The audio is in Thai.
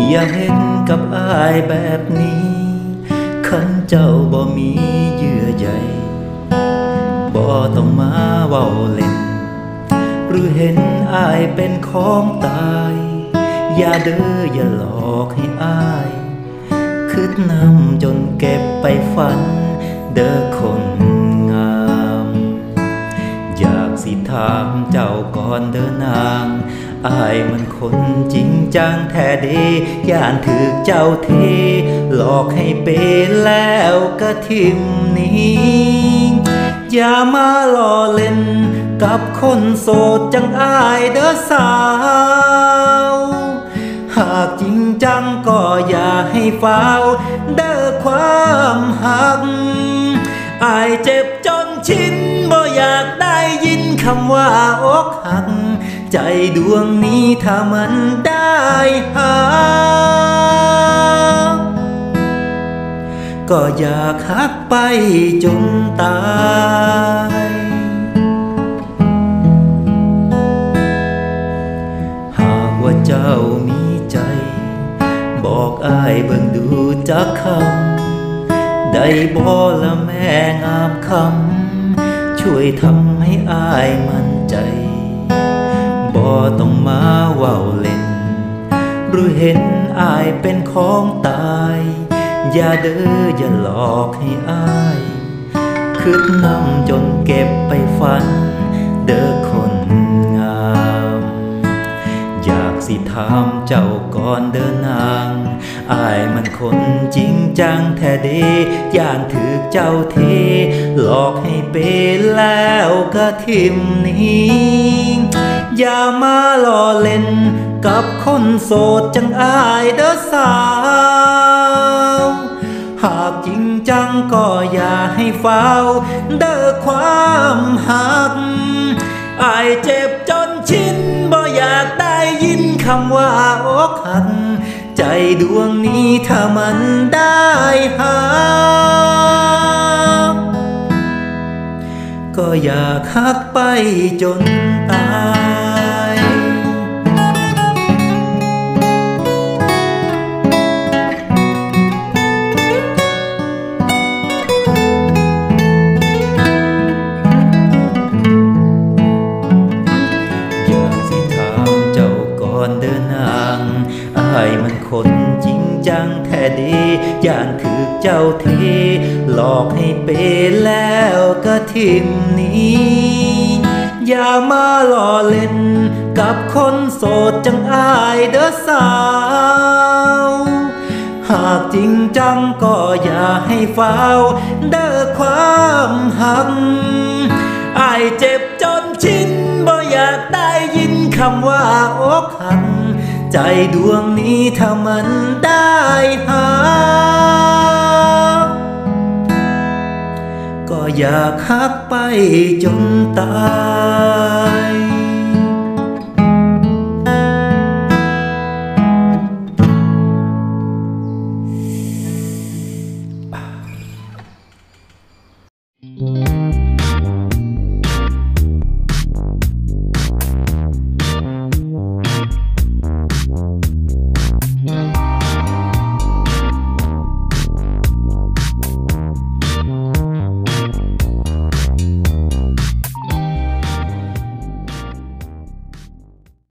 อย่าเห็นกับอายแบบนี้คันเจ้าบ่มีเยื่อใยบ่ต้องมาเว้าเล่นหรือเห็นอายเป็นของตายอย่าเด้ออย่าหลอกให้อายคิดนำจนเก็บไปฝันเด้อคนงามอยากสิถามเจ้าก่อนเด้อนางอายมันคนจริงจังแท้เดีย่านถึกเจ้าเทหลอกให้เป็นแล้วก็ทิมนี้อย่ามาล้อเล่นกับคนโสดจังอายเด้อสาวหากจริงจังก็อย่าให้ฟ้าวเด้อความหักอายเจ็บจนชินบ่อยากได้ยินคำว่าอกหักใจดวงนี้ถ้ามันได้หาก็อยากหักไปจนตายหากว่าเจ้ามีใจบอกอายเบิ่งดูจักคำได้บ่ละแม่งามคำช่วยทำให้อายมั่นใจบ่ต้องมาเว้าเล่นหรือเห็นอายเป็นของตายอย่าเด้ออย่าหลอกให้อายคิดนำจนเก็บไปฝันเด้อคนงามอยากสิถามเจ้าก่อนเด้อนางอายมันคนจริงจังแท้เดีย่านถึกเจ้าเทหลอกให้เป็นแล้วก็ทิมนี้อย่ามาล้อเล่นกับคนโสดจังอายเด้อสาวหากจริงจังก็อย่าให้ฟ้าวเด้อความหักอายเจ็บจนชินบ่อยากได้ยินคำว่าอกหักใจดวงนี้ถ้ามันได้หาก็อยากหักไปจนตายอยากสิถามเจ้าก่อนเดินนางอายมันคนจริงจังแท้ดีย่านถึกเจ้าเทหลอกให้เป็นแล้วก็ทิมนี้อย่ามาล้อเล่นกับคนโสดจังอายเด้อสาวหากจริงจังก็อย่าให้ฟ้าวเด้อความหักอายเจ็บจนชินบ่อยากได้ยินคำว่าอกหักใจดวงนี้ถ้ามันได้หาก็อยากหักไปจนตาย